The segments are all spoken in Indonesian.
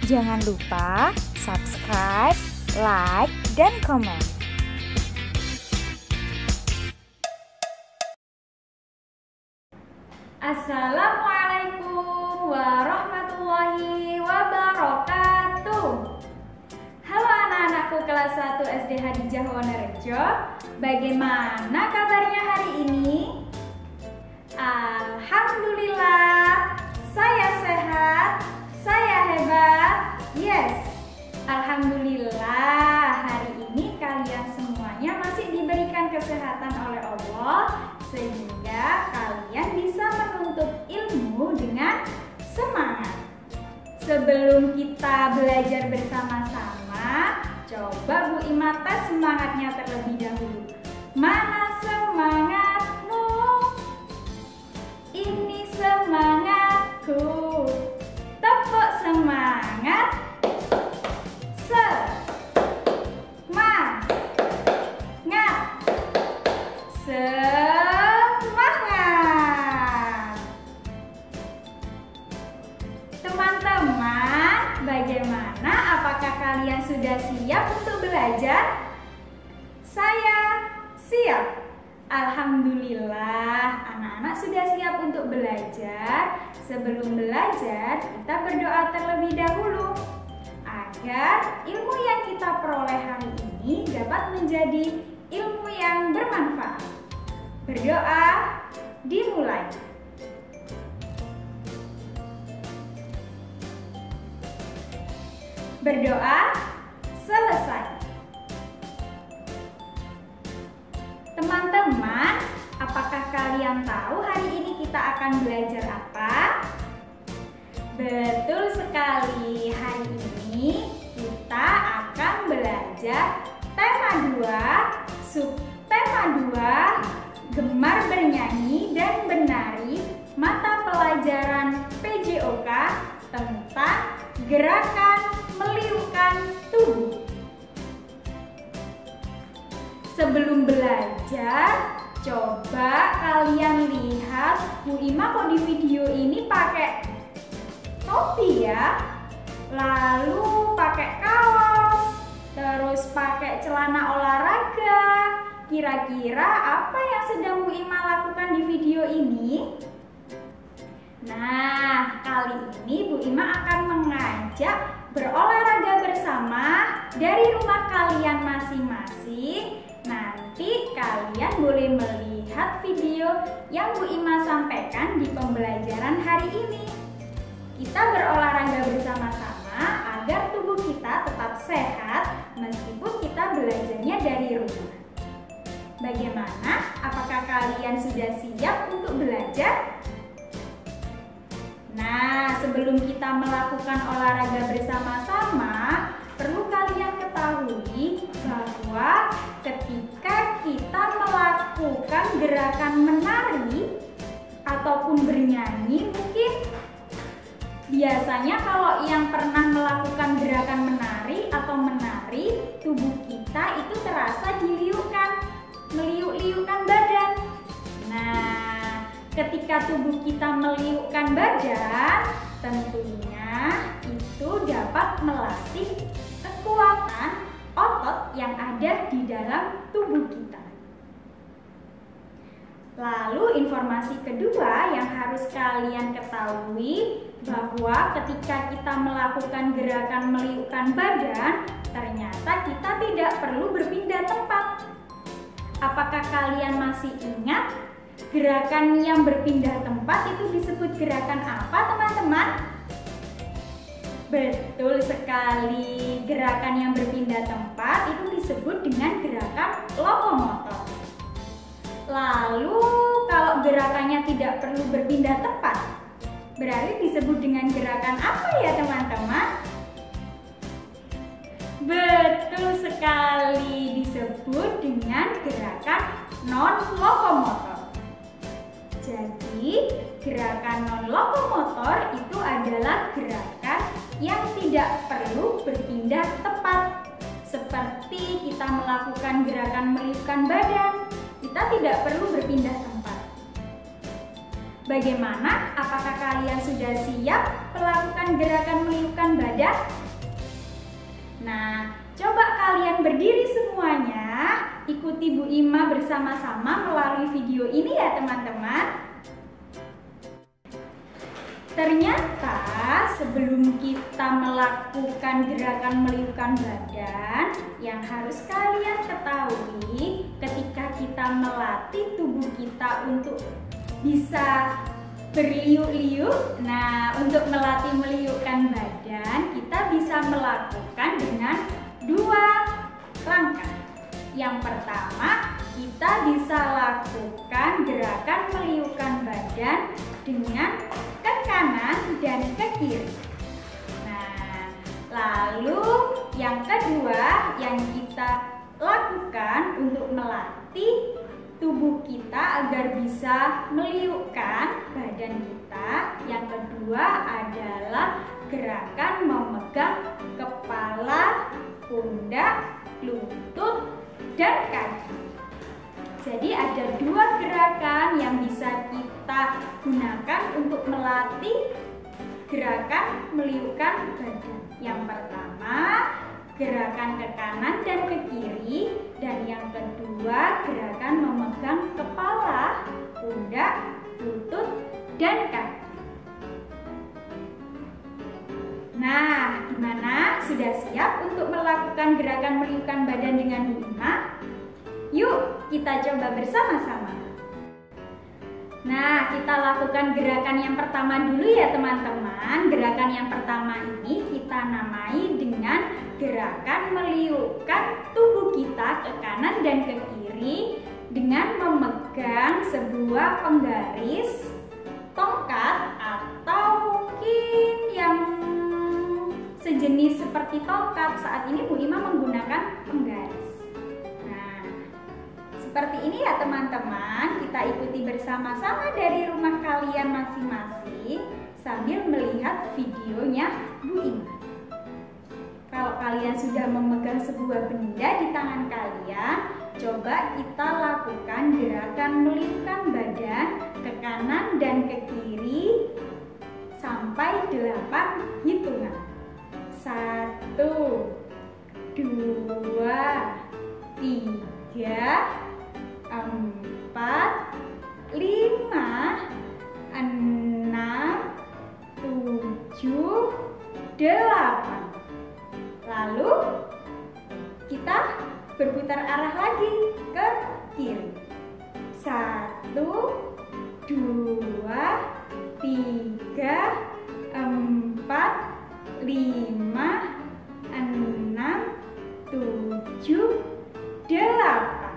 Jangan lupa subscribe, like, dan komen. Assalamualaikum warahmatullahi wabarakatuh. Halo anak-anakku kelas 1 SD Hadijah Wonorejo. Bagaimana kabarnya hari ini? Alhamdulillah, saya sehat, saya hebat. Yes, alhamdulillah hari ini kalian semuanya masih diberikan kesehatan oleh Allah, sehingga kalian bisa menuntut ilmu dengan semangat. Sebelum kita belajar bersama-sama, coba Bu Ima tes semangatnya terlebih dahulu. Mana semangatmu? Ini semangatku. Tepuk semangat. Semangat. Semangat. Teman-teman, bagaimana? Apakah kalian sudah siap untuk belajar? Saya siap. Alhamdulillah, anak-anak sudah siap untuk belajar. Sebelum belajar, kita berdoa terlebih dahulu agar ilmu yang kita peroleh hari ini dapat menjadi ilmu yang bermanfaat. Berdoa dimulai. Berdoa selesai. Teman-teman, apakah kalian tahu hari ini kita akan belajar apa? Betul sekali, hari ini kita akan belajar tema 2, subtema 2, gemar bernyanyi dan menari, mata pelajaran PJOK tentang gerakan meliukan tubuh. Sebelum belajar, coba kalian lihat Bu Ima kok di video ini pakai topi ya, lalu pakai kaos, terus pakai celana olahraga. Kira-kira apa yang sedang Bu Ima lakukan di video ini? Nah, kali ini Bu Ima akan mengajak berolahraga bersama dari rumah kalian masing-masing. Nanti kalian boleh melihat video yang Bu Ima sampaikan di pembelajaran hari ini. Kita berolahraga bersama-sama agar tubuh kita tetap sehat meskipun kita belajarnya dari rumah. Bagaimana? Apakah kalian sudah siap untuk belajar? Nah, sebelum kita melakukan olahraga bersama-sama, perlu kalian ketahui bahwa ketika kita melakukan gerakan menari ataupun bernyanyi, mungkin biasanya kalau yang pernah melakukan gerakan menari atau menari, tubuh kita itu terasa diliukan, meliuk-liukkan badan. Nah, ketika tubuh kita meliukkan badan, tentunya itu dapat melatih kekuatan otot yang ada di dalam tubuh kita. Lalu informasi kedua yang harus kalian ketahui bahwa ketika kita melakukan gerakan meliukkan badan, ternyata kita tidak perlu berpindah tempat. Apakah kalian masih ingat gerakan yang berpindah tempat itu disebut gerakan apa, teman-teman? Betul sekali, gerakan yang berpindah tempat itu disebut dengan gerakan lokomotor. Lalu kalau gerakannya tidak perlu berpindah tempat, berarti disebut dengan gerakan apa ya, teman-teman? Betul sekali, disebut dengan gerakan non-lokomotor. Jadi, gerakan non-lokomotor itu adalah gerakan yang tidak perlu berpindah tempat. Seperti kita melakukan gerakan meliukkan badan, kita tidak perlu berpindah tempat. Bagaimana? Apakah kalian sudah siap melakukan gerakan meliupkan badan? Nah, coba kalian berdiri semuanya. Ikuti Bu Ima bersama-sama melalui video ini ya teman-teman. Ternyata sebelum kita melakukan gerakan meliupkan badan, yang harus kalian ketahui ketika kita melatih tubuh kita untuk bisa berliuk-liuk. Nah, untuk melatih meliupkan badan, kita bisa melakukan dengan 2 langkah. Yang pertama, kita bisa lakukan gerakan meliupkan badan dengan ke kanan dan ke kiri. Nah, lalu yang kedua yang kita lakukan untuk melatih tubuh kita agar bisa meliupkan badan kita, yang kedua adalah gerakan memegang kepala, pundak, lutut, dan kaki. Jadi ada 2 gerakan yang bisa kita gunakan untuk melatih gerakan meliupkan badan. Yang pertama, gerakan ke kanan dan ke kiri, dan yang kedua gerakan memegang kepala, pundak, lutut, dan kaki. Nah, gimana? Sudah siap untuk melakukan gerakan meliupkan badan dengan Bu Ima? Yuk, kita coba bersama-sama. Nah, kita lakukan gerakan yang pertama dulu ya teman-teman. Gerakan yang pertama ini kita namai dengan gerakan meliupkan tubuh kita ke kanan dan ke kiri dengan memegang sebuah penggaris, tongkat, atau mungkin yang sejenis seperti tongkat. Saat ini Bu Ima menggunakan penggaris. Nah, seperti ini ya teman-teman. Kita ikuti bersama-sama dari rumah kalian masing-masing sambil melihat videonya Bu Ima. Kalau kalian sudah memegang sebuah benda di tangan kalian, coba kita lakukan gerakan meliupkan badan ke kanan dan ke kiri sampai 8 hitungan. 1, 2, 3, 4, 5, 6, 7, 8. Lalu kita berputar arah lagi ke kiri. 1, 2, 3, 4, 5, 6, 7, 8.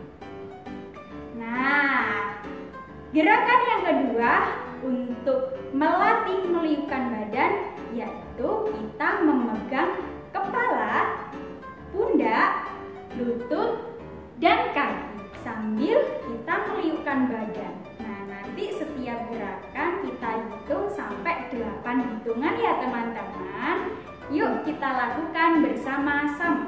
Nah, gerakan yang kedua untuk melatih meliupkan badan yaitu kita memegang kepala, pundak, lutut, dan kaki sambil kita meliupkan badan. Nah, nanti setiap gerakan kita hitung sampai 8 hitungan ya teman-teman. Yuk kita lakukan bersama-sama.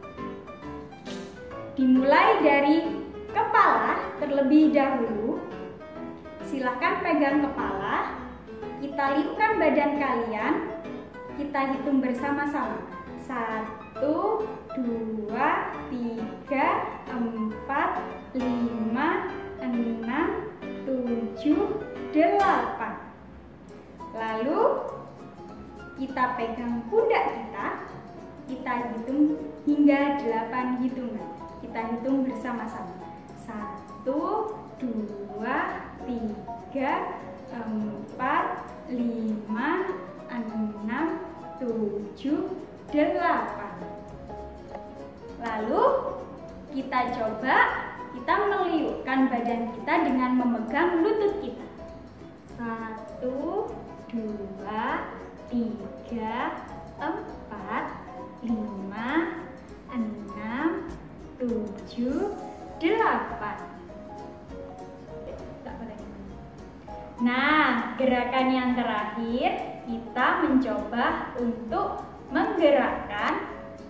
Dimulai dari kepala terlebih dahulu. Silahkan pegang kepala, kita liupkan badan kalian, kita hitung bersama-sama. 1, 2, 3, 4, 5, 6, 7, 8. Lalu kita pegang pundak kita hitung hingga 8 hitungan. Kita hitung bersama-sama. 1, 2, 3, 4, 5, 6, 7, 8. Lalu kita coba kita meliupkan badan kita dengan memegang lutut kita. 1, 2, 3, 4, 5, 6, 7, 8. Nah, gerakan yang terakhir kita mencoba untuk menggerakkan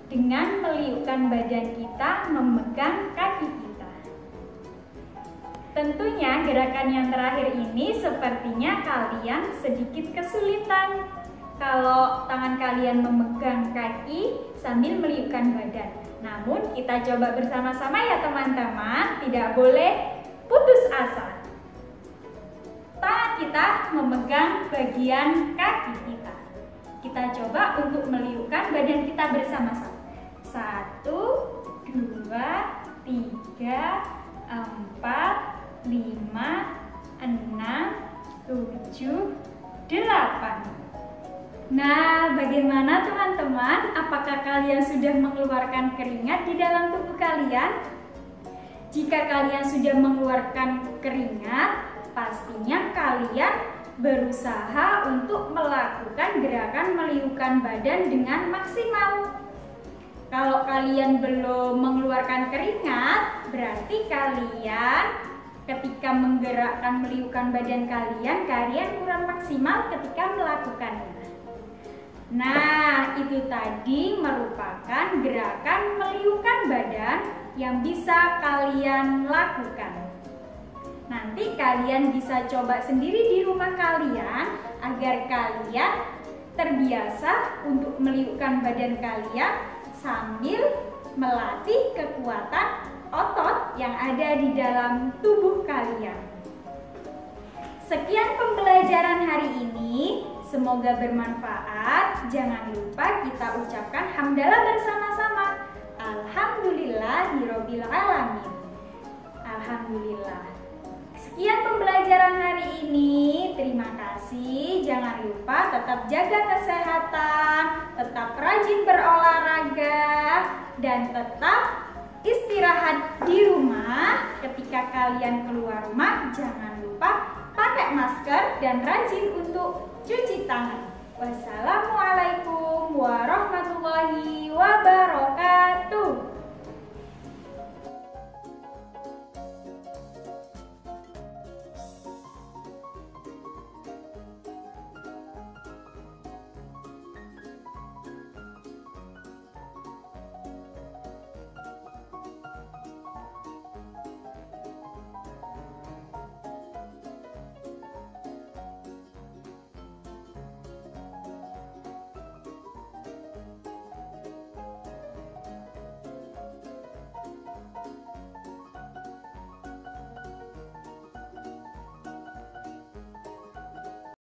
dengan meliupkan badan kita memegang kaki kita. Tentunya gerakan yang terakhir ini sepertinya kalian sedikit kesulitan. Kalau tangan kalian memegang kaki sambil meliupkan badan. Namun kita coba bersama-sama ya teman-teman, tidak boleh putus asa. Tangan kita memegang bagian kaki kita. Kita coba untuk meliupkan badan kita bersama-sama. 1, 2, 3, 4, 5, 6, 7, 8. Nah, bagaimana teman-teman? Apakah kalian sudah mengeluarkan keringat di dalam tubuh kalian? Jika kalian sudah mengeluarkan keringat, pastinya kalian berusaha untuk melakukan gerakan meliupkan badan dengan maksimal. Kalau kalian belum mengeluarkan keringat, berarti kalian ketika menggerakkan meliupkan badan kalian kurang maksimal ketika melakukannya. Nah, itu tadi merupakan gerakan meliupkan badan yang bisa kalian lakukan. Nanti kalian bisa coba sendiri di rumah kalian agar kalian terbiasa untuk meliupkan badan kalian sambil melatih kekuatan otot yang ada di dalam tubuh kalian. Sekian pembelajaran hari ini, semoga bermanfaat. Jangan lupa kita ucapkan hamdalah bersama-sama. Alhamdulillahirabbil alamin. Alhamdulillah. Sekian pembelajaran hari ini. Terima kasih. Jangan lupa tetap jaga kesehatan, tetap rajin berolahraga, dan tetap istirahat di rumah. Ketika kalian keluar rumah, jangan lupa pakai masker dan rajin untuk cuci tangan. Wassalamualaikum warahmatullahi wabarakatuh.